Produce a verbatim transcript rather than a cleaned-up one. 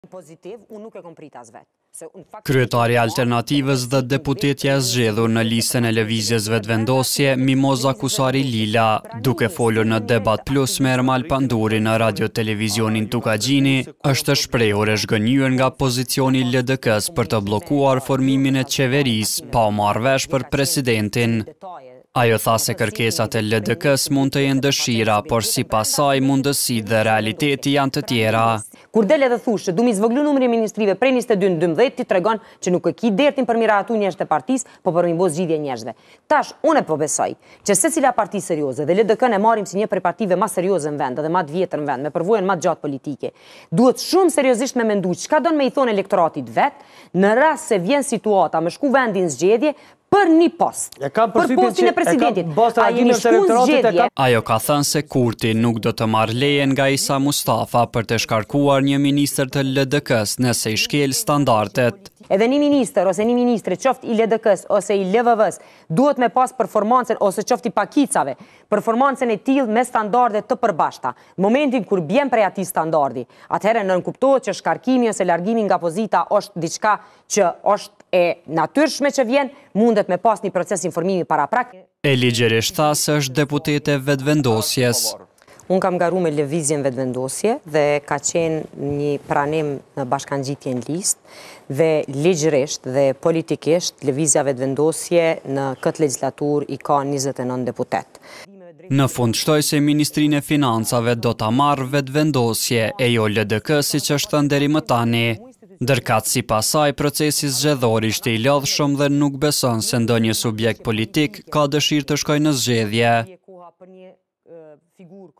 Kryetari i Alternativës dhe deputetja e zgjedhur në listën e lëvizjes vetëvendosje, Mimoza Kusari Lila, duke folur në Debat Plus me Ermal Panduri në radio televizionin Tukagjini, është shprehur e zhgënjur nga pozicioni i L D K-s për të bllokuar formimin e qeverisë pa u marrë vesh për presidentin. Ajo tha se kërkesat e L D K-s mund të jenë dëshira, por sipas saj mundësitë dhe realiteti janë të tjera. Kur del edhe thush që du mi zvoglu numrin e ministrive prej njëzet e dy në dymbëdhjetë, ti tregon që nuk e ki dertin për miratu njerëzit e partisë, po për mi bo zgjidhje njerëzve. Tash, unë e po besoj që secila parti serioze dhe L D K-n e marrim si një prej partive më serioze në vend, edhe më të vjetër në vend, me përvojën më të gjatë politike. Duhet shumë seriozisht me mendu çka don me i thonë elektoratit vet, në rast se vjen situata me shku vendin zgjedhje për një post, për postin e presidentit. A jeni shku në zgjedhje? Ajo ka thënë se Kurti nuk do të marrë lejen nga Isa Mustafa për të shkarkuar një ministër të L D K-s nëse i shkel standardet. Edhe një minister ose një ministre qoftë i L D K-s ose i L V V-s duhet me pas performancën ose qoftë i pakicave, performancën e tillë me standarde të përbashkëta. Në momentin kur bjen prej atij standardi, atëherë nën kuptohet që shkarkimi ose largimi nga pozita është diçka që është e natyrshme që vjen, mundet me pas një proces informimi paraprak. E ligjërisht tha se është deputete vetëvendosjes. Unë kam garu me lëvizjen vetëvendosje dhe ka qenë një pranim në bashkangjitje në listë dhe ligjërisht dhe politikisht lëvizja vetëvendosje në këtë legislatur i ka njëzet e nëntë deputet. Në fund shtoj se Ministrinë e Financave do ta marrë vetëvendosje e jo L D K siç është thënë deri më tani. Ndërkat sipas saj procesi zgjedhor ishte i lodhshëm dhe nuk beson se ndonjë subjekt politik ka dëshirë të shkojë në zgjedhje.